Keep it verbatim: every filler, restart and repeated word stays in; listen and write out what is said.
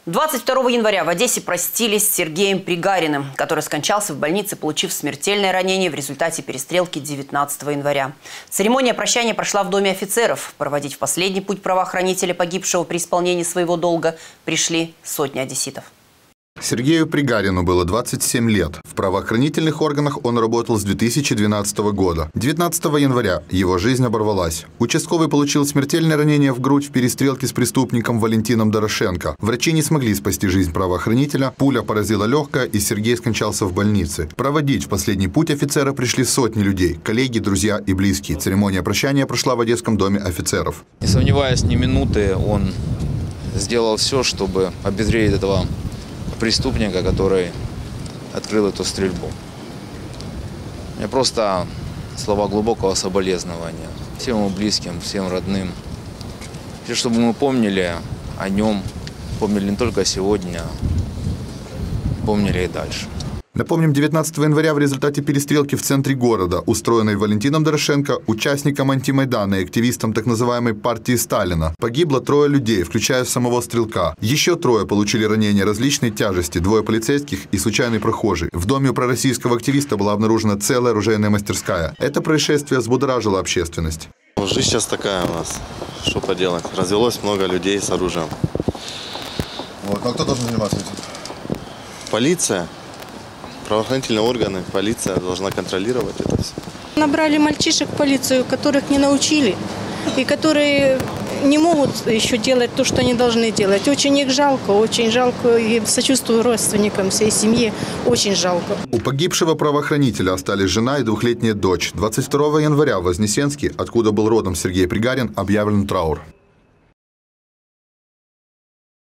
двадцать второго января в Одессе простились с Сергеем Пригариным, который скончался в больнице, получив смертельное ранение в результате перестрелки девятнадцатого января. Церемония прощания прошла в Доме офицеров. Проводить в последний путь правоохранителя, погибшего при исполнении своего долга, пришли сотни одесситов. Сергею Пригарину было двадцать семь лет. В правоохранительных органах он работал с две тысячи двенадцатого года. девятнадцатого января его жизнь оборвалась. Участковый получил смертельное ранение в грудь в перестрелке с преступником Валентином Дорошенко. Врачи не смогли спасти жизнь правоохранителя. Пуля поразила легкое, и Сергей скончался в больнице. Проводить в последний путь офицера пришли сотни людей. Коллеги, друзья и близкие. Церемония прощания прошла в Одесском доме офицеров. Не сомневаясь ни минуты, он сделал все, чтобы обезвредить этого преступника, который открыл эту стрельбу. У меня просто слова глубокого соболезнования всем его близким, всем родным. Все, чтобы мы помнили о нем, помнили не только сегодня, помнили и дальше. Напомним, девятнадцатого января в результате перестрелки в центре города, устроенной Валентином Дорошенко, участником антимайдана и активистом так называемой партии Сталина, погибло трое людей, включая самого стрелка. Еще трое получили ранения различной тяжести, двое полицейских и случайный прохожий. В доме у пророссийского активиста была обнаружена целая оружейная мастерская. Это происшествие взбудоражило общественность. Жизнь сейчас такая у нас. Что поделать? Развелось много людей с оружием. Вот. А кто должен заниматься этим? Полиция. Правоохранительные органы, полиция должна контролировать это все. Набрали мальчишек в полицию, которых не научили, и которые не могут еще делать то, что они должны делать. Очень их жалко, очень жалко, и сочувствую родственникам, всей семье, очень жалко. У погибшего правоохранителя остались жена и двухлетняя дочь. двадцать второго января в Вознесенске, откуда был родом Сергей Пригарин, объявлен траур.